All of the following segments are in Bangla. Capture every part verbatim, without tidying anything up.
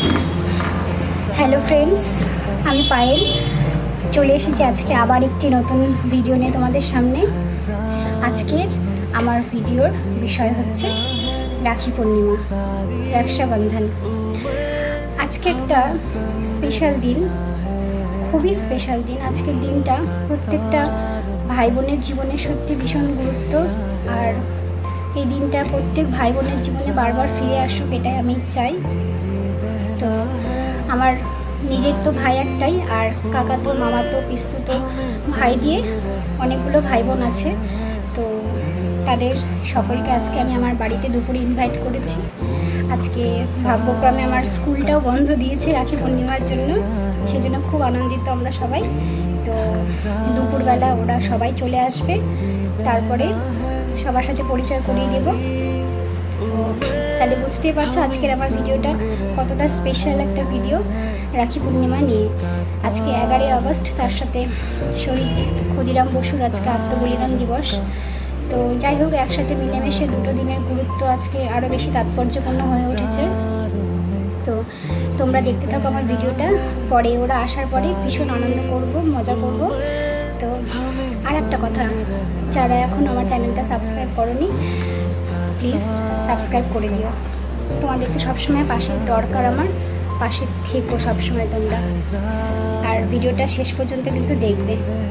হ্যালো ফ্রেন্ডস, আমি পায়েল চলে এসেছি আজকে আবার একটি নতুন ভিডিও নিয়ে তোমাদের সামনে। আজকের আমার ভিডিওর বিষয় হচ্ছে রাখি পূর্ণিমা, রক্ষাবন্ধন। আজকে একটা স্পেশাল দিন, খুবই স্পেশাল দিন। আজকের দিনটা প্রত্যেকটা ভাই বোনের জীবনে সত্যি ভীষণ গুরুত্ব, আর এই দিনটা প্রত্যেক ভাই বোনের জীবনে বারবার ফিরে আসুক, এটাই আমি চাই। তো আমার নিজের তো ভাই একটাই, আর কাকা তো, মামা তো, পিস্তু তো, ভাই দিয়ে অনেকগুলো ভাই বোন আছে। তো তাদের সকলকে আজকে আমি আমার বাড়িতে দুপুরে ইনভাইট করেছি। আজকে ভাগ্যক্রমে আমার স্কুলটাও বন্ধ দিয়েছে রাখি পূর্ণিমার জন্য, সেজন্য খুব আনন্দিত আমরা সবাই। তো দুপুরবেলা ওরা সবাই চলে আসবে, তারপরে সবার সাথে পরিচয় করিয়ে দেব। তো তাহলে বুঝতেই পারছো আজকের আমার ভিডিওটা কতটা স্পেশাল একটা ভিডিও রাখি পূর্ণিমা নিয়ে। আজকে এগারোই আগস্ট, তার সাথে শহীদ ক্ষুদিরাম বসুর আজকে আত্মবলিদান দিবস। তো যাই হোক, একসাথে মিলেমিশে দুটো দিনের গুরুত্ব আজকে আরও বেশি তাৎপর্যপূর্ণ হয়ে উঠেছে। তো তোমরা দেখতে থাকো আমার ভিডিওটা। পরে ওরা আসার পরে ভীষণ আনন্দ করব, মজা করব। তো আর একটা কথা, যারা এখন আমার চ্যানেলটা সাবস্ক্রাইব করোনি, প্লিজ সাবস্ক্রাইব করে দিও। তোমাদেরকে সবসময় পাশে দরকার, আমার পাশে থেকো সবসময় তোমরা, আর ভিডিওটা শেষ পর্যন্ত কিন্তু দেখবে।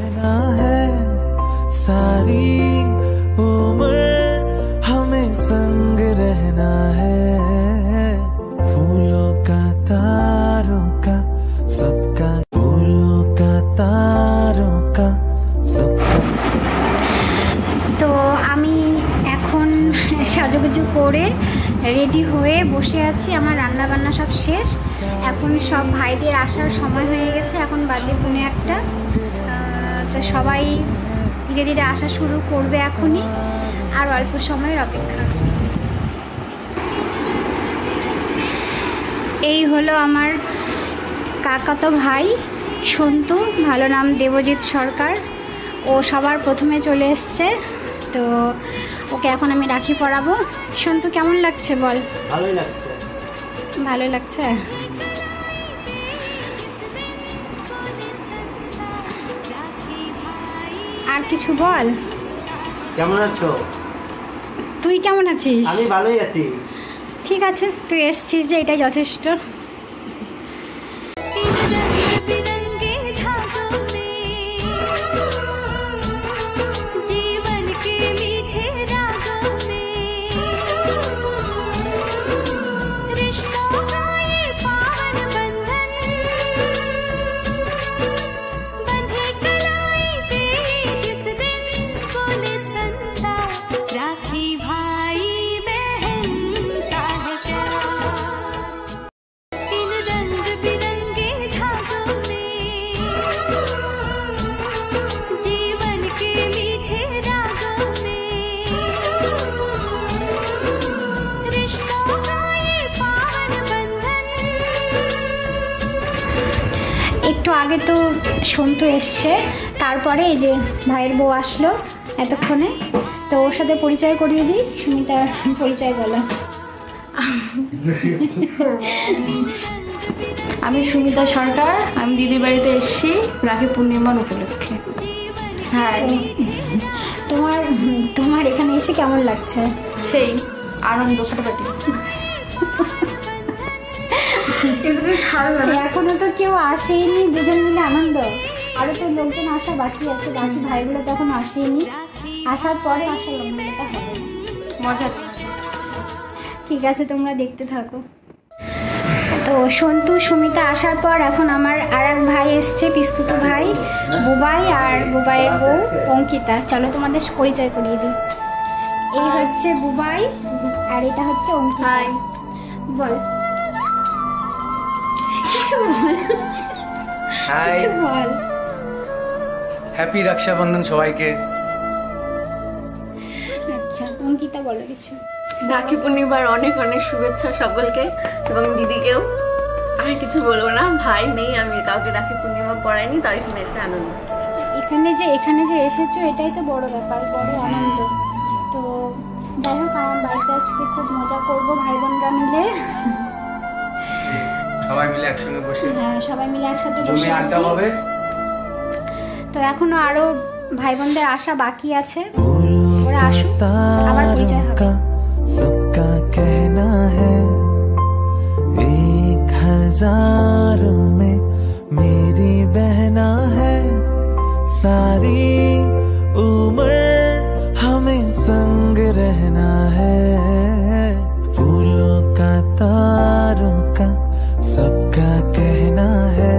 सारी उम्र हमें संग रहना है, फूलों का तारों का सबका, फूलों का तारों का सबका। তো আমি এখন সাজুগুজু করে রেডি হয়ে বসে আছি, আমার রান্না বান্না সব শেষ। এখন সব ভাইদের আসার সময় হয়ে গেছে, এখন বাজে পৌনে একটা। তো সবাই ধীরে ধীরে আসা শুরু করবে এখনই, আর অল্প সময়ের অপেক্ষা। এই হলো আমার কাকাতো ভাই সন্তু, ভালো নাম দেবজিৎ সরকার। ও সবার প্রথমে চলে এসছে, তো ওকে এখন আমি রাখি পরাবো। সন্তু, কেমন লাগছে বল? ভালোই লাগছে। ভালো লাগছে। আর কিছু বল। কেমন আছো? তুই কেমন আছিস? আমি ভালোই আছি। ঠিক আছে, তুই এসছিস যে এটাই যথেষ্ট। একটু আগে তো সন্তু এসছে, তারপরে এই যে ভাইয়ের বউ আসলো এতক্ষণে। তো ওর সাথে পরিচয় করিয়ে দিই। সুমিতার পরিচয় বলো। আমি সুমিতা সরকার, আমি দিদির বাড়িতে এসেছি রাখি পূর্ণিমার উপলক্ষে। হ্যাঁ, তোমার তোমার এখানে এসে কেমন লাগছে? সেই আনন্দ ফাটাফাটি। এখনো তো কেউ আসেনি, দুজন মিলে আনন্দ। আরো তো লোকজন আসা বাকি আছে, বাকি ভাইগুলো তখন আসেনি। আসার পরে আসলে আনন্দটা হবে, মজা। ঠিক আছে, তোমরা দেখতে থাকো। তো সন্তু সুমিতা আসার পর এখন আমার আর এক ভাই এসছে, পিস্তুত ভাই বুবাই, আর বুবাইয়ের বউ অঙ্কিতা। চলো তোমাদের পরিচয় করিয়ে দিই। এই হচ্ছে বুবাই, আর এটা হচ্ছে অঙ্কিতা। বল কিছু, বল কিছু বল। হ্যাপি রক্ষাবন্ধন সবাইকে। আচ্ছা, অঙ্কিতা বলো কিছু। রাখি পূর্ণিমার অনেক অনেক শুভেচ্ছা সকলকে, এবং দিদিকেও। আর কিছু বলবো না, ভাই নেই, আমি কাউকে রাখি পূর্ণিমা পড়াইনি, তাই এখানে এসে আনন্দ হচ্ছে। এখানে যে এখানে যে এসেছো এটাই তো বড় ব্যাপার, বড় আনন্দ। তো যাই হোক, আমার বাড়িতে আজকে খুব মজা করবো ভাই বোনরা মিলে। সবাই মিলে একসঙ্গে বসে হ্যাঁ সবাই মিলে একসাথে বসে জমি আড্ডা আছি। হবে। তো এখনো আরো ভাই বোনদের আসা বাকি আছে, ওরা আসুক আবার পরিচয় হবে। सबका कहना है एक हजार में मेरी बहना है, सारी उम्र हमें संग रहना है। फूलों का तारों का सबका कहना है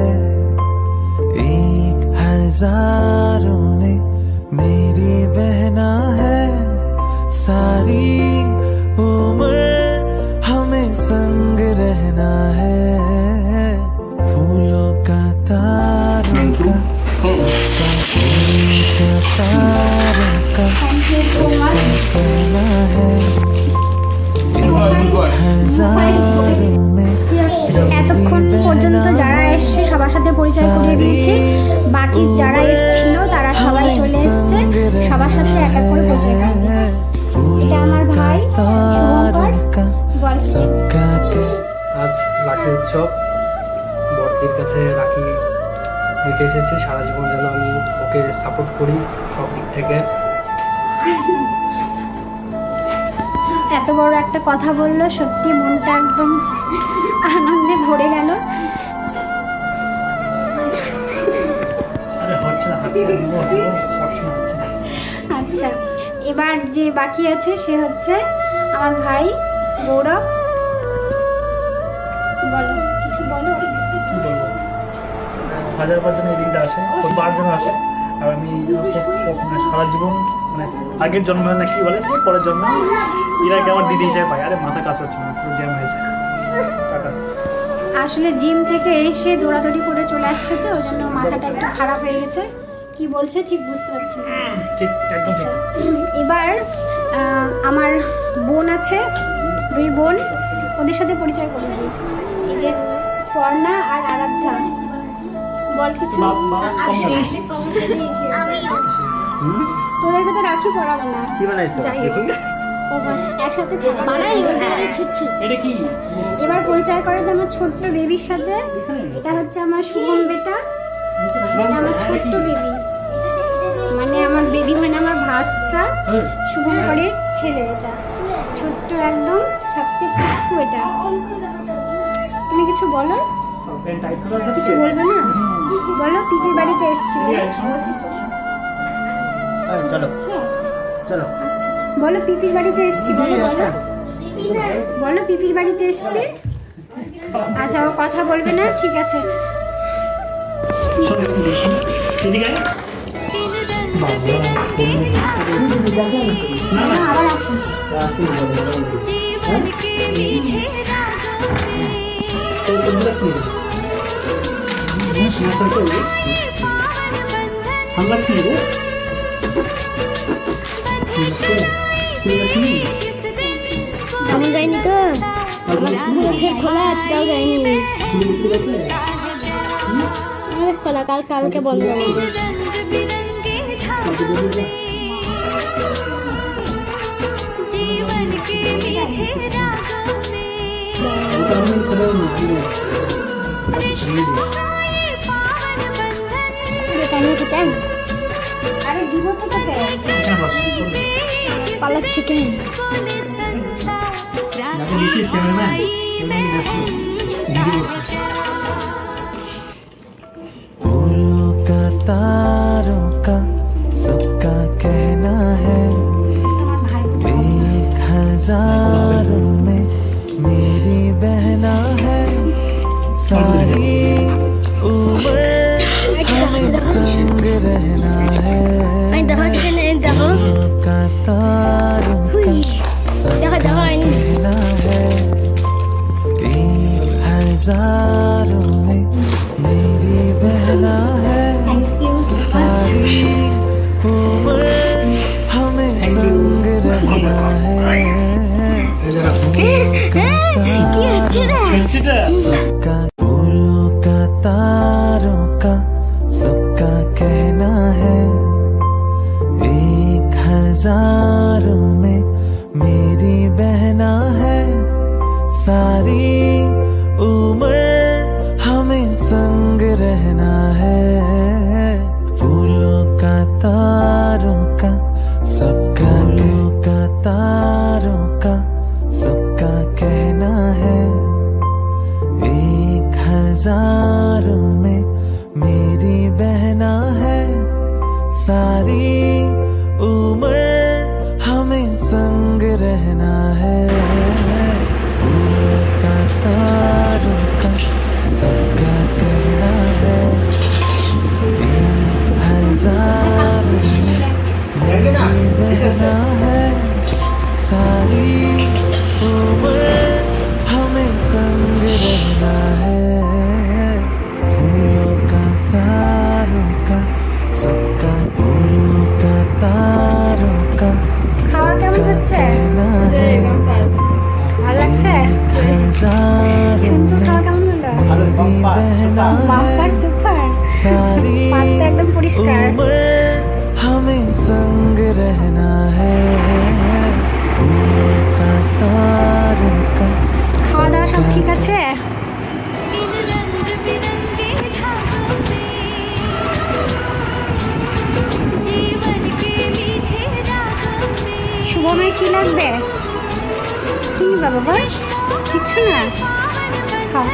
एक हजारों में मेरी बहना है, सारी उम्र हमें संग रहना है। फूलों का तारों का सबका तारों का থ্যাংক ইউ সো মাচ। कहना है हजारों में এতক্ষণ পর্যন্ত যারা এসছে সবার সাথে পরিচয় করিয়ে দিয়েছি, বাকি যারা এসেছিল তারা সবাই চলে এসছে, সবার সাথে এক এক করে পরিচয় করিয়ে দিই। এটা আমার ভাই শুভঙ্কর, বল কিছু। আজ রাখি উৎসব, বড়দির কাছে রাখি রেখে এসেছি। সারা জীবন যেন আমি ওকে সাপোর্ট করি সব দিক থেকে। এত বড় একটা কথা বললো, সত্যি মনটা একদম আনন্দে ভরে গেল। আচ্ছা, এবার যে বাকি আছে সে হচ্ছে আমার ভাই গৌরব। বলো কিছু বলো। কি বলবো, হাজার পাঁচজন এই দিনটা আসে, পাঁচজন আসে, আর আমি মানে সারা জীবন মানে আগের জন্মে না কি বলে পরের জন্মে এরাকে আমার দিদি হিসেবে পাই। আরে মাথা কাজ হচ্ছে না, পুরো জ্যাম হয়েছে। টাটা। আসলে জিম থেকে এসে দৌড়াদৌড়ি করে চলে আসছে, তো ওই জন্য মাথাটা একটু খারাপ হয়ে গেছে। কি বলছে ঠিক বুঝতে পারছি না। ঠিক একদম ঠিক। এবার আহ, আমার বোন আছে, দুই বোন, ওদের সাথে পরিচয় করে দিই। এই যে পর্ণা আর আরাধ্যা, বল কিছু। তোদেরকে তো রাখি পরাবো না, কি বানাইছো যাই হোক একসাথে থাকা। এটা কি? এবার পরিচয় করে দিই আমার ছোট্ট বেবির সাথে। এটা হচ্ছে আমার শুভম বেটা, এটা আমার ছোট্ট বেবি, মানে আমার বেবি মানে আমার ভাস্তা শুভঙ্করের ছেলে। এটা ছোট্ট একদম, সবচেয়ে খুশকু এটা। তুমি কিছু বলো, কিছু বলবে না? বলো পিপির বাড়িতে এসছি। চলো চলো আচ্ছা বলো পিপির বাড়িতে এসছি, বলো বলো বলো পিপির বাড়িতে এসছি। আচ্ছা ও কথা বলবে না, ঠিক আছে। না, আবার আসিস। আমি যাইনি তো, আমার স্কুল খোলা আছে, তাও যাইনি। আমাদের খোলা, কাল কালকে বন্ধ হবে। আরে দিব তো তোকে, পালাচ্ছি কেন? फूलों का तारों का सबका कहना है एक हजारों में मेरी बहना है, सारी उम्र हमें संग रहना है। फूलों का तारों का सबका कहना है एक हजारों में मेरी बहना है, सारी उम्र हमें संग रहना है। सबका फूलों का तारों का सबका कहना है एक हजारों में मेरी बहना है, सारी उम्र বাম্পার সুপার, পাত তো একদম পরিষ্কার। हमें संग रहना है, फूलों का तारों का। খাওয়া দাওয়া সব ঠিক আছে? শুভমের কি লাগবে? কি নিবা বাবা? কিছু না, খাও।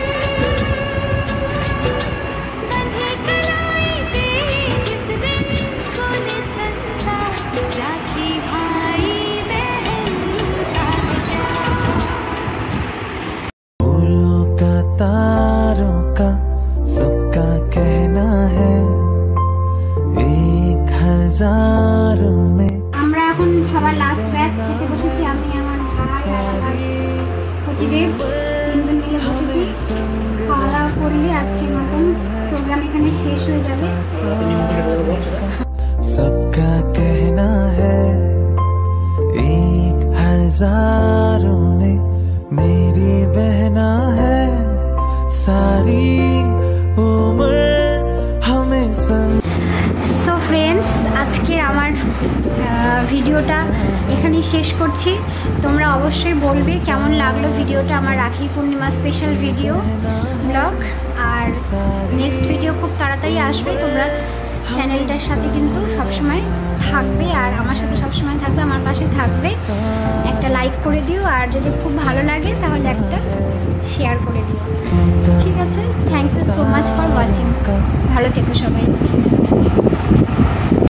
फूलों का तारों का सबका कहना है, एक हजारों में। আমরা এখন সবার লাস্ট ব্যাচ খেতে বসেছি। আমি আমার ভাই আর আমার প্রতিদেব তিনজন মিলে বসেছি। খাওয়া দাওয়া করলে আজকের মতন প্রোগ্রাম এখানে শেষ হয়ে যাবে। सबका कहना है, एक हजारों में मेरी बहना है, सारी उम्र हमें संग। সো ফ্রেন্ডস, আজকে আমার ভিডিওটা এখানেই শেষ করছি। তোমরা অবশ্যই বলবে কেমন লাগলো ভিডিওটা, আমার Rakhi Purnima special video blog. আর নেক্সট ভিডিও খুব তাড়াতাড়ি আসবে। তোমরা চ্যানেলটার সাথে কিন্তু সবসময় থাকবে আর আমার সাথে সবসময় থাকবে, আমার পাশে থাকবে। একটা লাইক করে দিও, আর যদি খুব ভালো লাগে তাহলে একটা শেয়ার করে দিও, ঠিক আছে? Thank you so much for watching. ভালো থেকো সবাই।